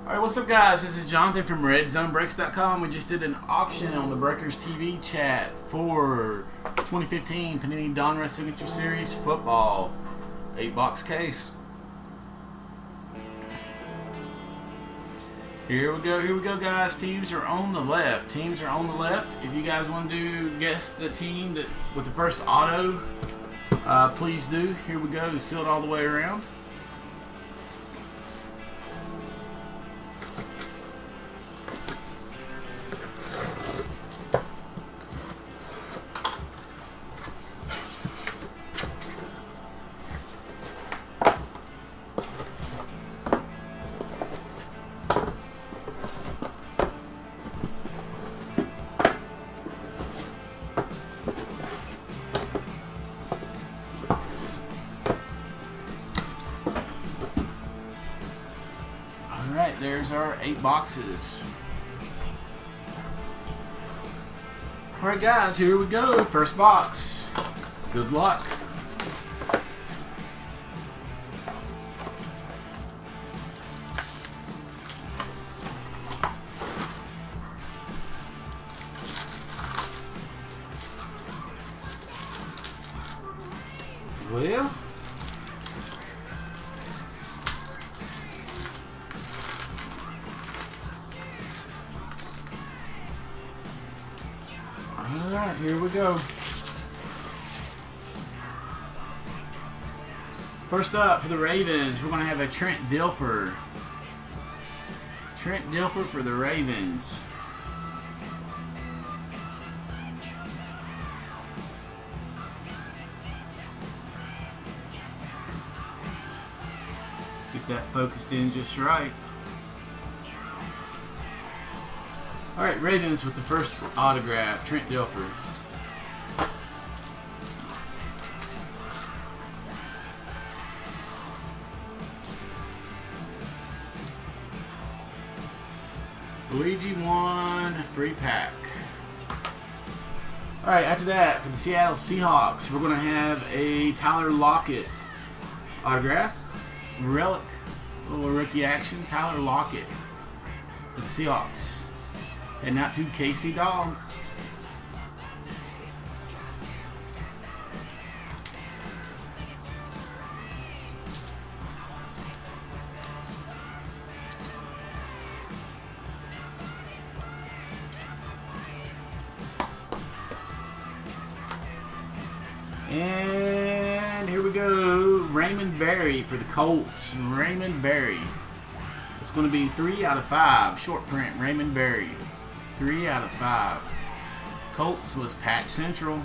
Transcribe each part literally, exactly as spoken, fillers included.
Alright, what's up guys? This is Jonathan from Red Zone Breaks dot com. We just did an auction on the Breakers T V chat for twenty fifteen Panini Donruss Signature Series Football eight box case. Here we go, here we go guys. Teams are on the left. Teams are on the left. If you guys want to guess the team that with the first auto, uh, please do. Here we go, sealed all the way around. Alright, there's our eight boxes. Alright guys, here we go. First box. Good luck. Well, alright, here we go. First up for the Ravens, we're going to have a Trent Dilfer. Trent Dilfer for the Ravens. Get that focused in just right. Alright, Ravens with the first autograph, Trent Dilfer. Luigi one free pack. Alright, after that, for the Seattle Seahawks, we're going to have a Tyler Lockett autograph. Relic, little rookie action, Tyler Lockett for the Seahawks. Heading out to Casey Dog. And here we go, Raymond Berry for the Colts. Raymond Berry. It's going to be three out of five. Short print, Raymond Berry. Three out of five. Colts was Pat Central.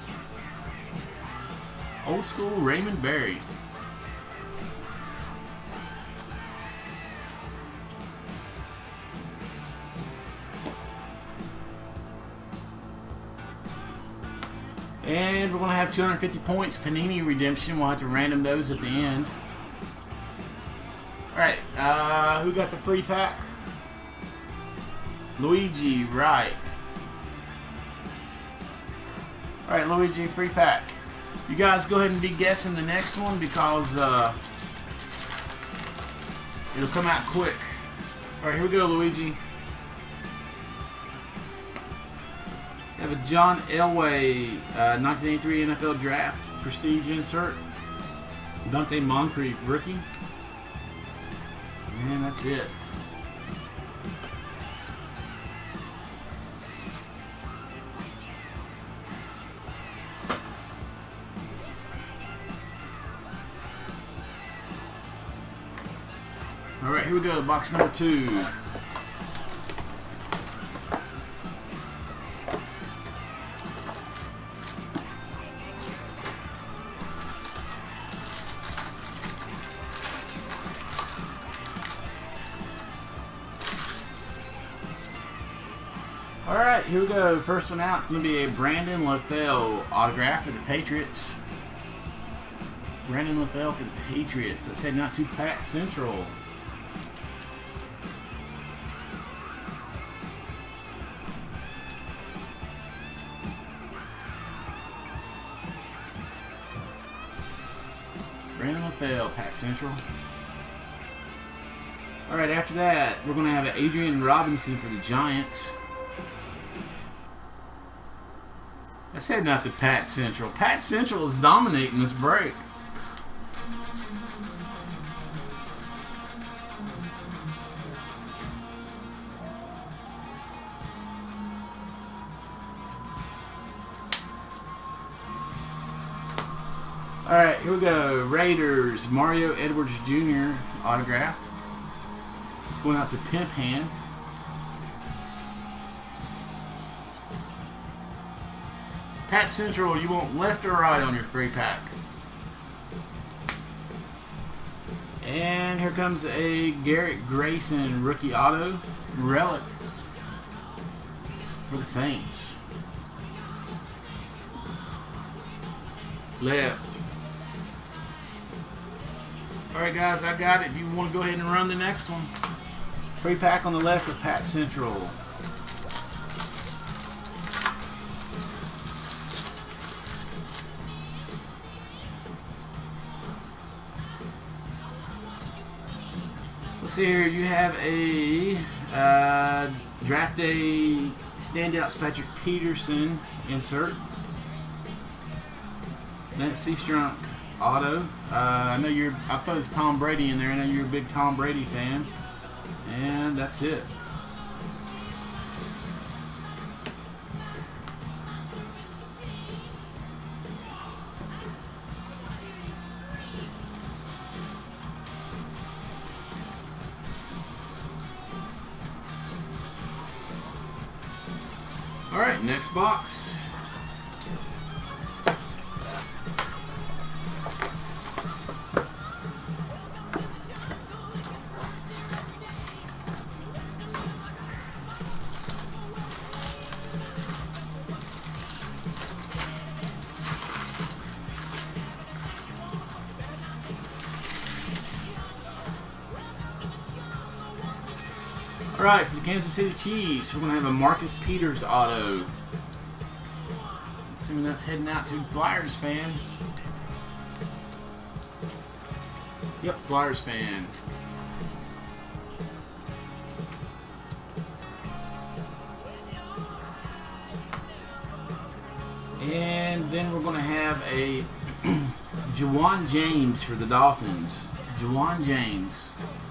Old school Raymond Berry. And we're going to have two hundred fifty points Panini redemption. We'll have to random those at the end. Alright, uh, who got the free pack? Luigi, right. Alright, Luigi, free pack. You guys go ahead and be guessing the next one because uh, it'll come out quick. Alright, here we go, Luigi. We have a John Elway uh, nineteen eighty-three N F L Draft Prestige insert. Dante Moncrief rookie. And that's it. Alright, here we go, box number two. Alright, here we go. First one out, it's going to be a Brandon LaFell autograph for the Patriots. Brandon LaFell for the Patriots. I said not to Pat Central. Brandon LaFell, Pat Central. All right, after that, we're going to have an Adrian Robinson for the Giants. Let's head out to Pat Central. Pat Central is dominating this break. All right, here we go. Raiders, Mario Edwards Junior autograph. It's going out to Pimp Hand. Pat Central, you want left or right on your free pack? And here comes a Garrett Grayson rookie auto relic for the Saints. Left. Alright guys, I got it. If you want to go ahead and run the next one. Free pack on the left for Pat Central. Let's see here. You have a uh, draft day standouts Patrick Peterson insert. Nancy Strunk auto. Uh, I know you're. I thought it's Tom Brady in there. I know you're a big Tom Brady fan, and that's it. All right, next box. All right, for the Kansas City Chiefs, we're going to have a Marcus Peters auto. Assuming that's heading out to Flyers fan. Yep, Flyers fan. And then we're going to have a Juwan James for the Dolphins. Juwan James.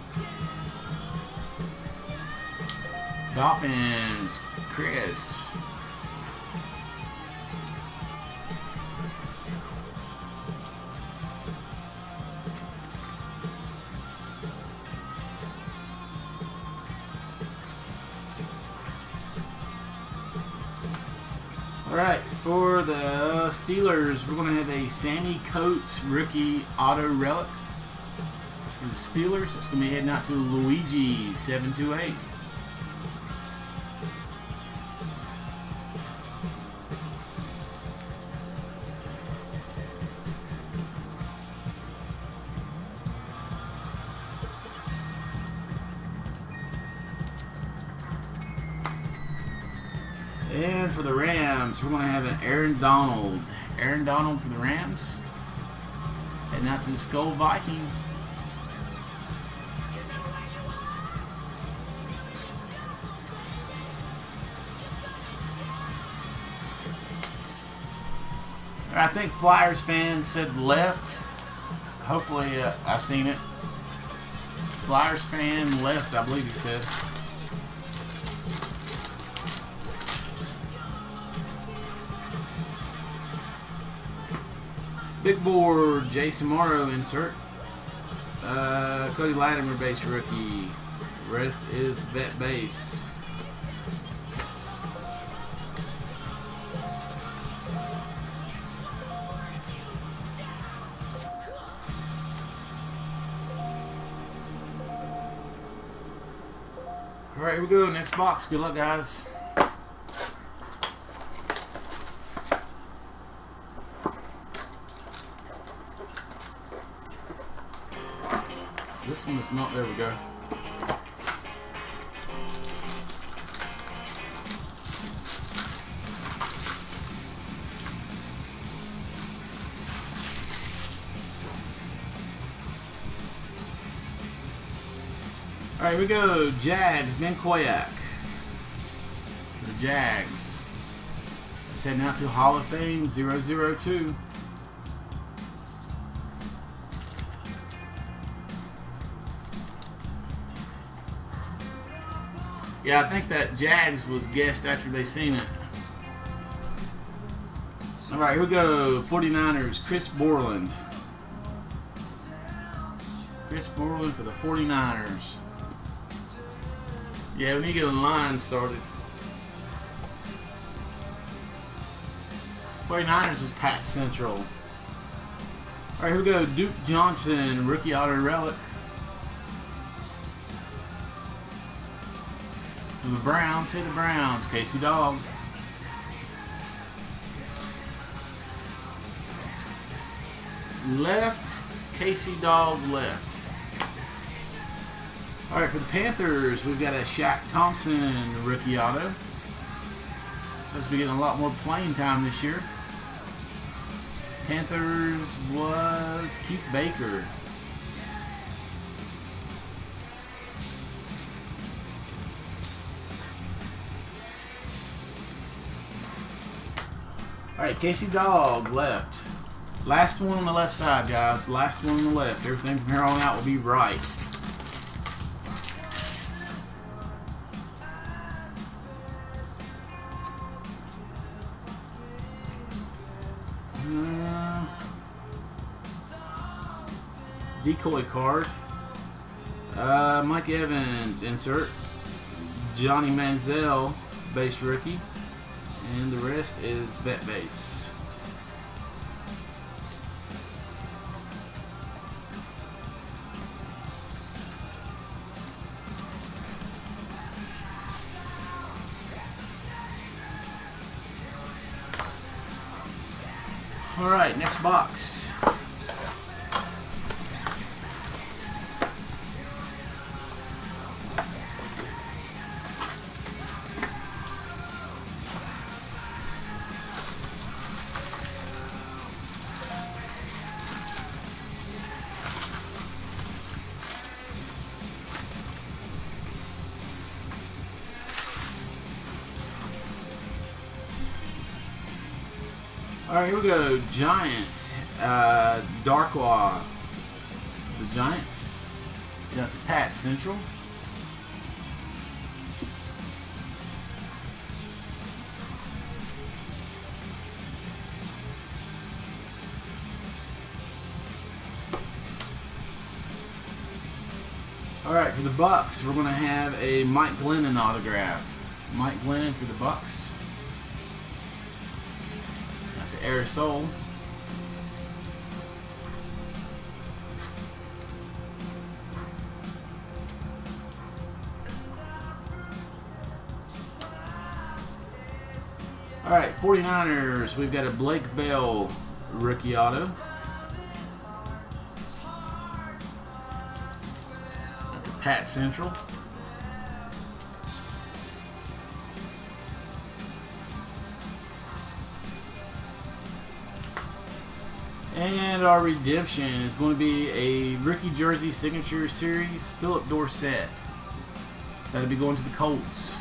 Dolphins, Chris. All right, for the Steelers, we're going to have a Sammy Coates rookie auto relic. That's for the Steelers. It's going to be heading out to Luigi seven two eight. And for the Rams, we're going to have an Aaron Donald. Aaron Donald for the Rams. Heading out to Skull Viking. I think Flyers fans said left. Hopefully uh, I seen it. Flyers fan left, I believe he said. Big board, Jason Morrow insert. Uh, Cody Latimer base rookie. Rest is vet base. All right, here we go. Next box. Good luck, guys. This one is not. There we go. All right, here we go. Jags, Ben Koyak. The Jags. It's heading out to Hall of Fame zero zero two. Yeah, I think that Jags was guessed after they seen it. All right, here we go. forty-niners, Chris Borland. Chris Borland for the forty-niners. Yeah, we need to get the line started. forty-niners was Pat Central. All right, here we go. Duke Johnson, rookie auto relic. For the Browns, here the Browns, Casey Dog. Left, Casey Dog left. All right, for the Panthers, we've got a Shaq Thompson rookie auto. Supposed to be getting a lot more playing time this year. Panthers was Keith Baker. All right, Casey Dog left. Last one on the left side, guys. Last one on the left. Everything from here on out will be right. Uh, decoy card. Uh, Mike Evans, insert. Johnny Manziel, base rookie. And the rest is vet base. All right, next box. All right, here we go. Giants, uh, Darkwa. The Giants. Got the Pat Central. All right, for the Bucks, we're going to have a Mike Glennon autograph. Mike Glennon for the Bucks. Aerosol. All right, forty-niners, we've got a Blake Bell rookie auto. Got the Pat Central. And our redemption is going to be a rookie jersey signature series, Philip Dorsett. So that'll be going to the Colts.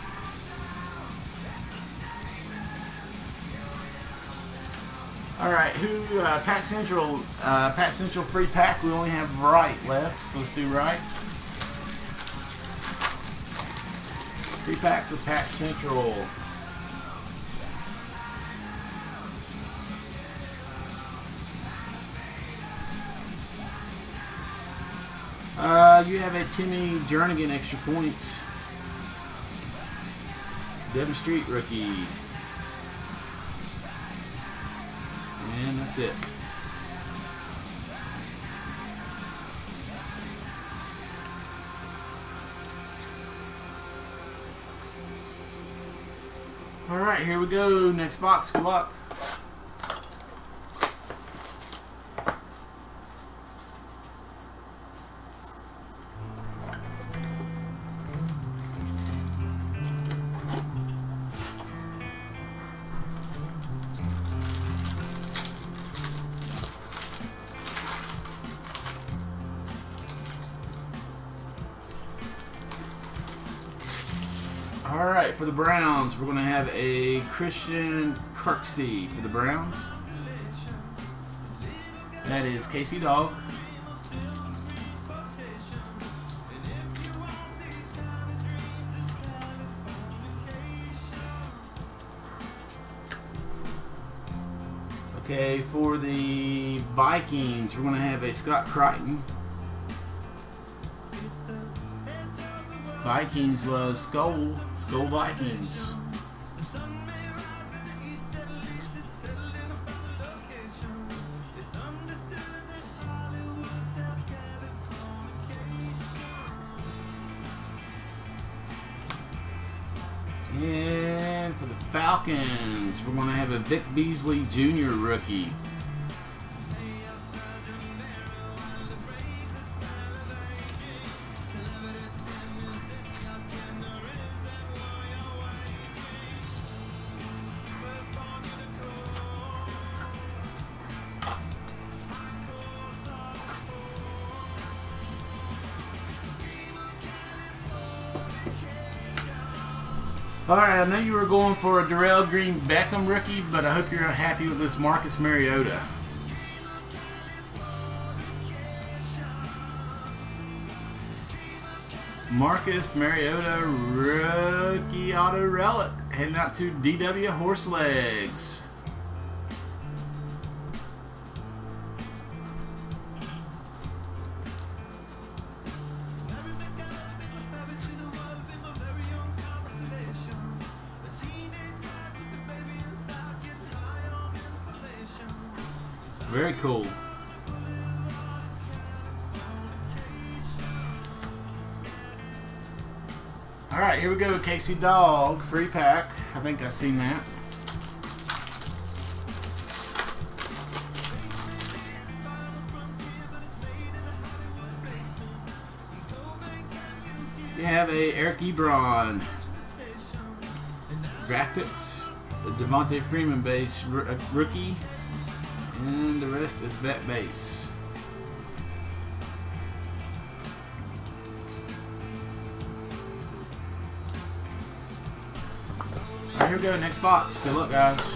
All right, who? Uh, Pat Central. Uh, Pat Central free pack. We only have right left, so let's do right. Free pack for Pat Central. Uh, you have a Timmy Jernigan extra points. Devin Street rookie. And that's it. All right, here we go. Next box. Good luck. Alright, for the Browns, we're going to have a Christian Kirksey for the Browns. That is Casey Dog. Okay, for the Vikings, we're going to have a Scott Crichton. Vikings was Skull, Skull Vikings. And for the Falcons, we're going to have a Vic Beasley Junior rookie. Alright, I know you were going for a Darrell Green Beckham rookie, but I hope you're happy with this Marcus Mariota. Marcus Mariota rookie auto relic. Heading out to D W Horselegs. Very cool. Alright, here we go. Casey Dog, free pack. I think I've seen that. You have a Eric Ebron. Draft picks. The Devontae Freeman base rookie. And the rest is vet base. Alright, here we go. Next box. Good luck, guys.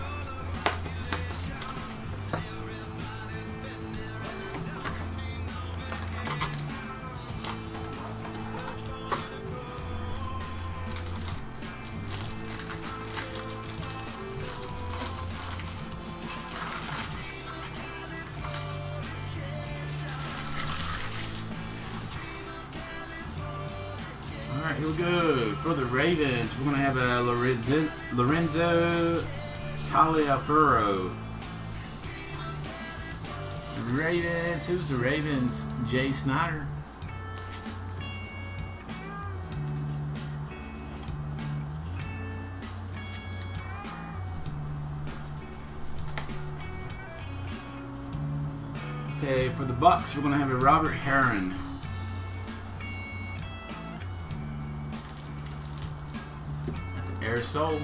Alright, here we go. For the Ravens, we're going to have a Lorenzo, Lorenzo Taliaferro. Ravens, who's the Ravens? Jay Snyder. Okay, for the Bucks, we're going to have a Robert Herron. Aerosol.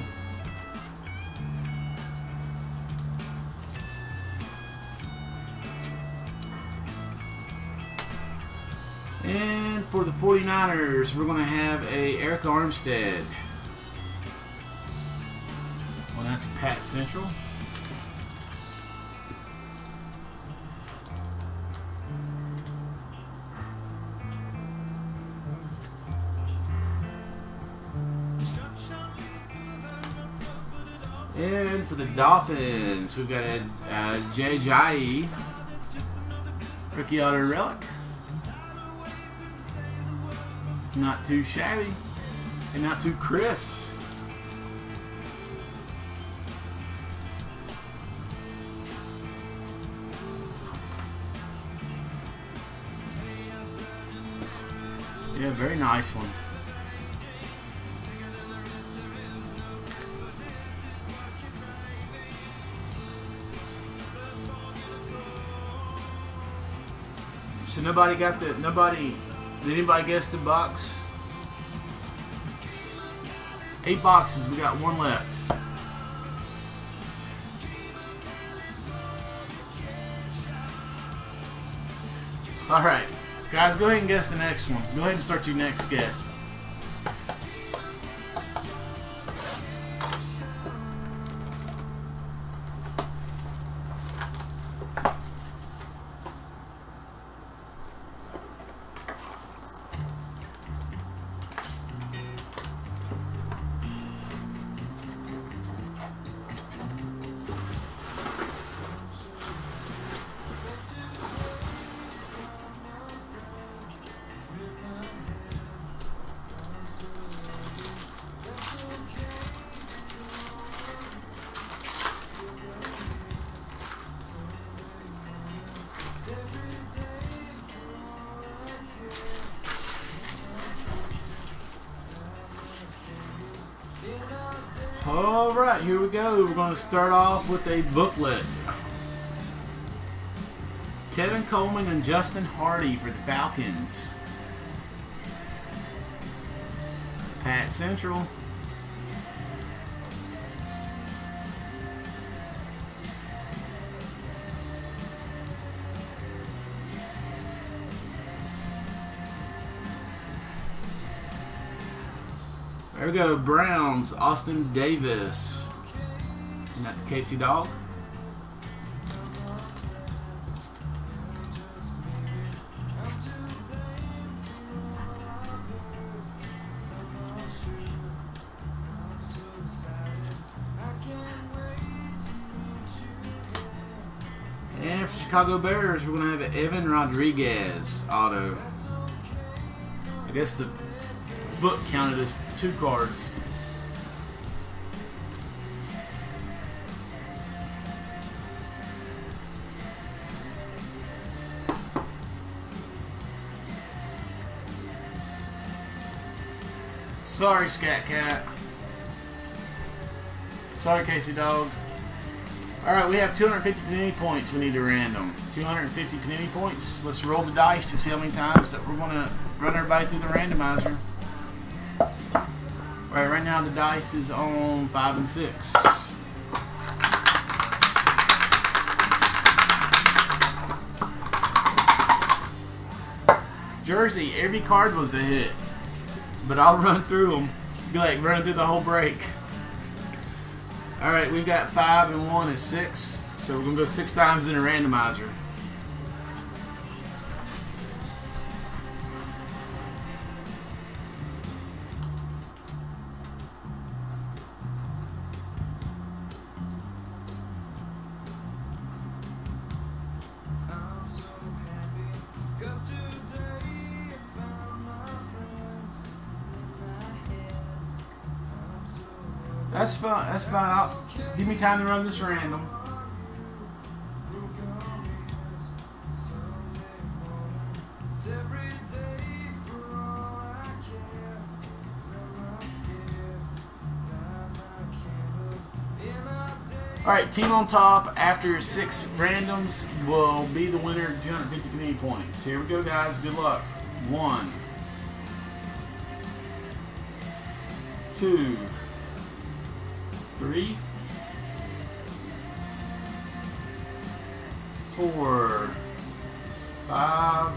And for the forty-niners, we're going to have a Eric Armstead. Going out to Pat Central. And for the Dolphins, we've got a uh, Jay Jai, rookie auto relic. Not too shabby, and not too crisp. Yeah, very nice one. So nobody got the, nobody, did anybody guess the box? Eight boxes, we got one left. Alright, guys, go ahead and guess the next one. Go ahead and start your next guess. Alright, here we go. We're going to start off with a booklet. Kevin Coleman and Justin Hardy for the Falcons. Pat Central. There we go, Browns, Austin Davis. Isn't that the Casey dog? And for Chicago Bears, we're going to have Evan Rodriguez auto. I guess the book counted as two cards. Sorry, Scat Cat. Sorry, Casey Dog. Alright, we have two hundred fifty Panini points we need to random. two hundred fifty Panini points. Let's roll the dice to see how many times that we're going to run everybody through the randomizer. Alright, right now the dice is on five and six. Jersey, every card was a hit. But I'll run through them. Be like running through the whole break. Alright, we've got five and one is six. So we're going to go six times in a randomizer. That's fine. That's fine. I'll, just give me time to run this random. Alright, team on top after six randoms will be the winner of two hundred fifty Panini points. Here we go, guys. Good luck. One. Two. Three, four, five,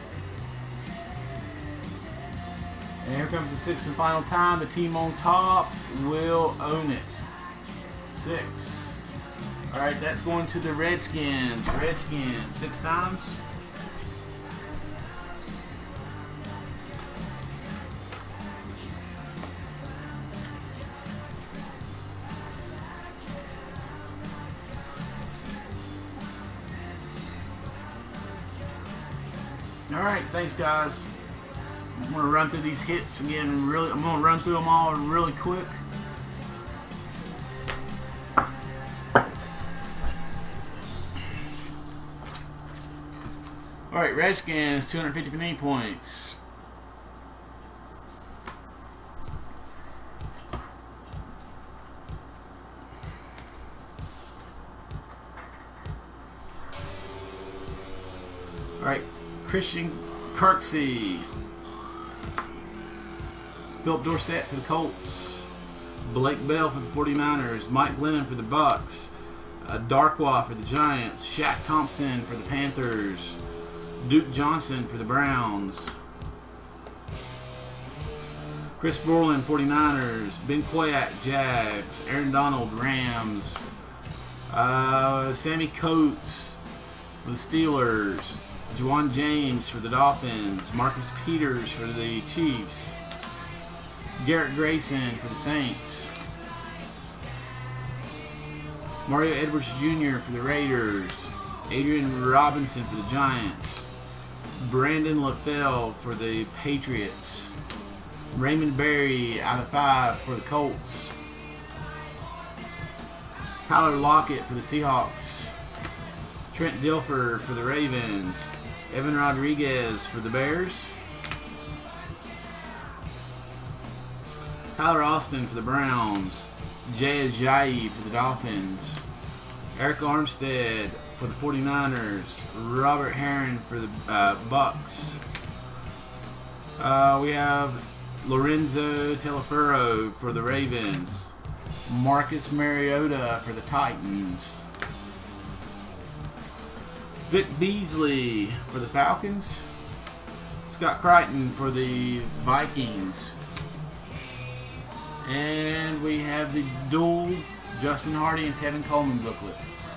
and here comes the sixth and final time. The team on top will own it. Six. All right, that's going to the Redskins. Redskins, six times. Alright, thanks guys. I'm going to run through these hits again really. I'm going to run through them all really quick. Alright, Redskins, two hundred fifty Panini points. Alright, Christian Kirksey. Philip Dorsett for the Colts. Blake Bell for the forty-niners. Mike Glennon for the Bucks. Uh, Darkwa for the Giants. Shaq Thompson for the Panthers. Duke Johnson for the Browns. Chris Borland, forty-niners. Ben Koyak, Jags. Aaron Donald, Rams. Uh, Sammy Coates for the Steelers. Juwan James for the Dolphins. Marcus Peters for the Chiefs. Garrett Grayson for the Saints. Mario Edwards Junior for the Raiders. Adrian Robinson for the Giants. Brandon LaFell for the Patriots. Raymond Berry out of five for the Colts. Tyler Lockett for the Seahawks. Trent Dilfer for the Ravens. Evan Rodriguez for the Bears. Tyler Austin for the Browns. Jay Ajayi for the Dolphins. Eric Armstead for the forty-niners. Robert Herron for the uh, Bucks. Uh, we have Lorenzo Telefero for the Ravens. Marcus Mariota for the Titans. Vic Beasley for the Falcons. Scott Crichton for the Vikings. And we have the dual Justin Hardy and Kevin Coleman booklet.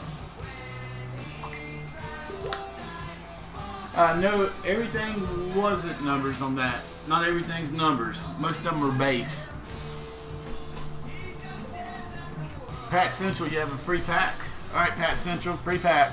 Uh, no, everything wasn't numbers on that. Not everything's numbers. Most of them are base. Pat Central, you have a free pack. Alright, Pat Central, free pack.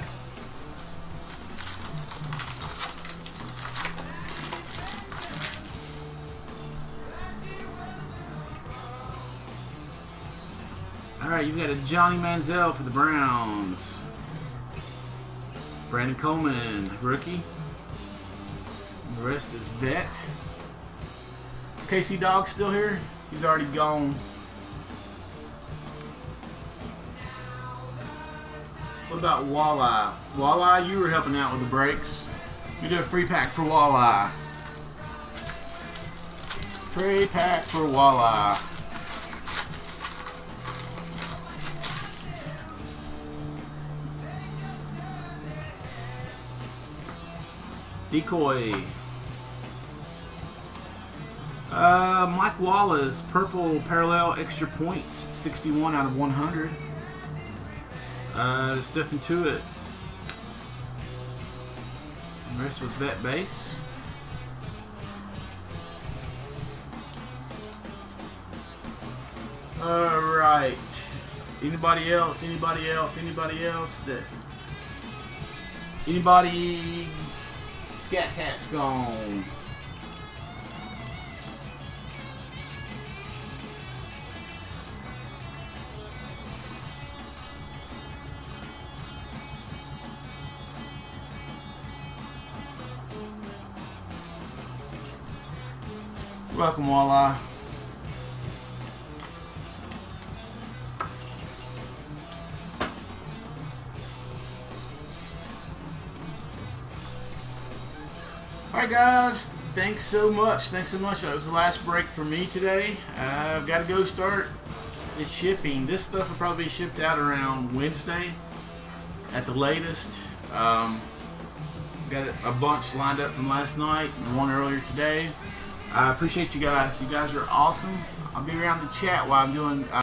Alright, you've got a Johnny Manziel for the Browns. Brandon Coleman, rookie. The rest is vet. Is K C Dog still here? He's already gone. What about Walleye? Walleye, you were helping out with the breaks. You did a free pack for Walleye. Free pack for Walleye. Decoy. Uh, Mike Wallace, purple parallel extra points, sixty-one out of one hundred. Uh, Stephen Tuitt. The rest was vet base. Alright. Anybody else? Anybody else? Anybody else? That anybody? Scat Cat's gone. Welcome, Walleye. Alright guys, thanks so much. Thanks so much. That was the last break for me today. Uh, I've got to go start the shipping. This stuff will probably be shipped out around Wednesday at the latest. Um, got a bunch lined up from last night and one earlier today. I appreciate you guys. You guys are awesome. I'll be around the chat while I'm doing... Uh,